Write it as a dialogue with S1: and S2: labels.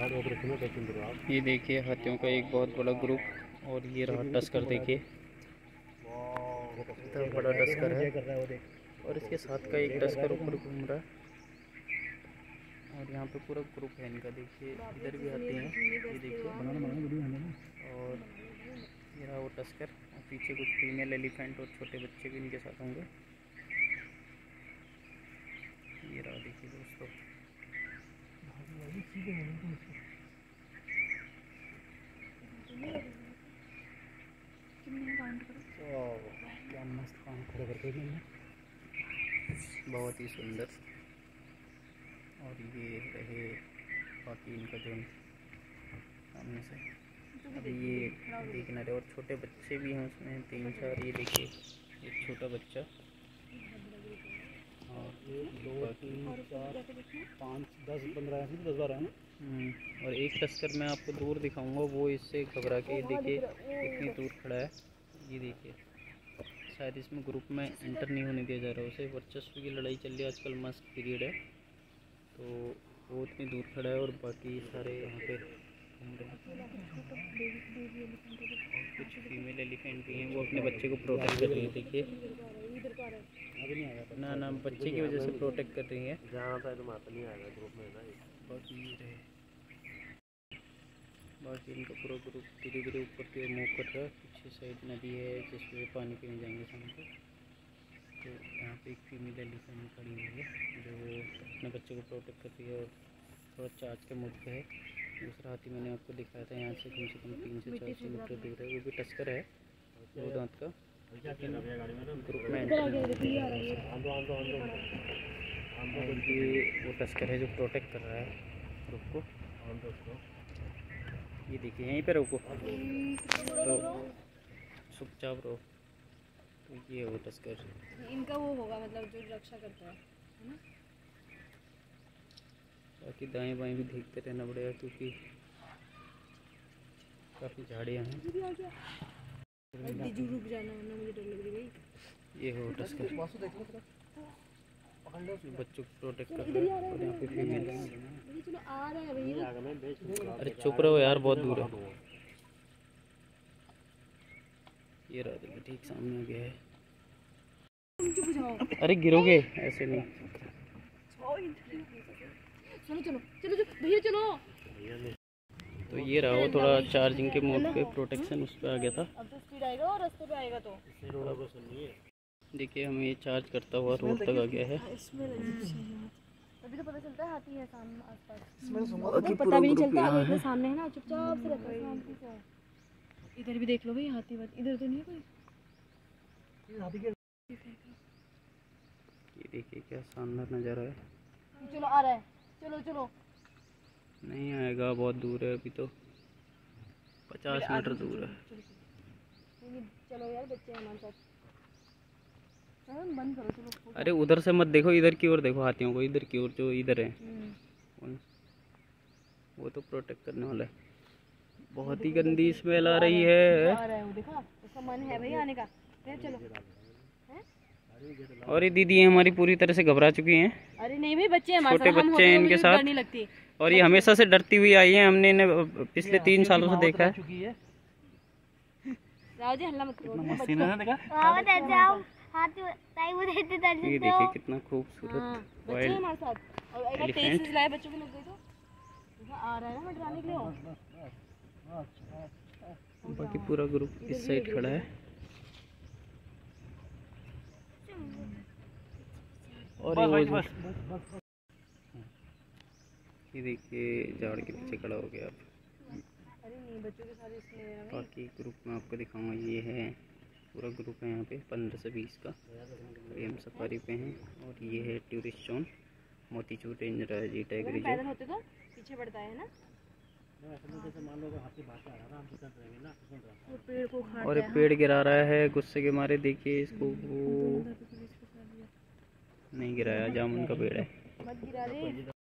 S1: ये देखिए हाथियों का एक बहुत बड़ा ग्रुप, और ये रहा टस्कर देखिए, इतना बड़ा टस्कर है, और इसके साथ का एक टस्कर ऊपर घूम रहा है, और यहाँ पे पूरा ग्रुप है इनका। देखिए इधर भी आते हैं, ये देखिए, और ये रहा वो टस्कर, और पीछे कुछ फीमेल एलिफेंट और छोटे बच्चे भी इनके साथ होंगे। ये रहा देखिए दोस्तों, क्या मस्त काम खड़े करके, बहुत ही सुंदर। और ये रहे बाकी इनका जो सामने से, अभी ये देखना रहे, और छोटे बच्चे भी हैं उसमें 3-4, ये देखिए एक छोटा बच्चा, और 1 2 3 4 5 10 15 ऐसे 10-12 है। और एक टस्कर मैं आपको दूर दिखाऊंगा, वो इससे घबरा के, ये देखिए कितनी दूर खड़ा है, ये देखिए, शायद इसमें ग्रुप में एंटर नहीं होने दिया जा रहा है उसे। वर्चस्व की लड़ाई चल रही है आजकल, मस्त पीरियड है, तो वो इतनी दूर खड़ा है, और बाकी सारे यहाँ पे घूम रहे हैं। और कुछ फीमेल एलिफेंट भी हैं, वो अपने बच्चे को प्रोटेक्ट कर रही है, देखिए ना बच्चे की वजह से प्रोटेक्ट कर रही है। बाकी इनका पूरा ग्रुप धीरे धीरे ऊपर की ओर मूव कर रहा है। पीछे साइड नदी है जिसमें पानी पीने जाएंगे शाम को। तो यहाँ पे एक फीमेल एलिफेंट खड़ी हुई है जो अपने बच्चे को प्रोटेक्ट कर रही है, और थोड़ा चार्ज के मूड पे है। दूसरा हाथी मैंने आपको दिखाया था, यहाँ से कम 3 से 400 मीटर दूर है, वो भी टस्कर है 2 दांत का, लेकिन ग्रुप में एंटर नहीं। ये वो टस्कर है जो प्रोटेक्ट कर रहा है ग्रुप को। ये देखिए यहीं पे रुको, तो चुपचाप रहो। तो ये वो टस्कर
S2: इनका वो होगा, मतलब जो रक्षा करता है ना।
S1: बाकी दाएं बाएं भी देखते रहना पड़ेगा, क्योंकि काफ़ी झाड़ियाँ हैं।
S2: रुक जाना वरना मुझे डर लग रही है।
S1: ये हो टस्कर बच्चों को प्रोटेक्ट कर रहा है, और यहाँ पे फीमेल।
S2: चलो आ रहा है भैया।
S1: अरे चुप रहो यार, बहुत दूर है। ये रहा देखिए, ठीक सामने आ गया है। अरे गिरोगे ऐसे नहीं।
S2: चलो चलो चलो भैया चलो।
S1: तो ये रहा वो थोड़ा चार्जिंग के मोड पे, प्रोटेक्शन उस पर आ गया था।
S2: अब तो स्पीड आएगा और रास्ते पे आएगा तो
S1: देखिए हमें ये चार्ज करता हुआ रोड तक आ गया है।
S2: अभी तो पता चलता है हाथी है सामने आसपास,
S1: पता भी नहीं चलता
S2: है सामने है ना, चुपचाप से रहता है शांति से। इधर भी देख लो भाई हाथी, इधर तो नहीं है कोई।
S1: ये देखिए क्या शानदार नज़ारा है।
S2: चलो आ रहा है, चलो चलो।
S1: नहीं आएगा, बहुत दूर है, अभी तो 50 मीटर दूर है।
S2: चलो यार बच्चे हमारे साथ, बंद करो चलो।
S1: अरे उधर से मत देखो, इधर की ओर देखो हाथियों को, इधर की ओर जो इधर है वो तो प्रोटेक्ट करने वाला है। बहुत ही गंदी स्मेल आ रही है।
S2: देखा उसका मन है भाई आने का। चलो।
S1: और ये दीदी हमारी पूरी तरह से घबरा चुकी हैं।
S2: अरे नहीं भाई बच्चे हमारे
S1: छोटे बच्चे हैं इनके साथ, नहीं लगती। और ये हमेशा से डरती हुई आई है, हमने इन्हें पिछले 3 सालों से देखा है।
S2: राव जी हल्ला मत करो।
S1: ये देखिए कितना खूबसूरत वाइल्ड एलिफेंट
S2: बच्चों के लग गए तो आ रहा है ना डराने के लिए।
S1: बाकी पूरा ग्रुप इस साइड खड़ा है, और ये देखिए झाड़ के पीछे खड़ा हो गया। बाकी ग्रुप में आपको दिखाऊंगा, ये है पूरा ग्रुप है यहाँ पे 15 से 20 का। ये हम सफारी पे हैं, और ये है tourist zone Motichur range Rajaji tiger reserve.
S2: पीछे बढ़ता है ना,
S1: और पेड़ गिरा रहा है गुस्से के मारे। देखिए इसको, वो नहीं गिराया, जामुन का पेड़ है।
S2: मत गिरा रे।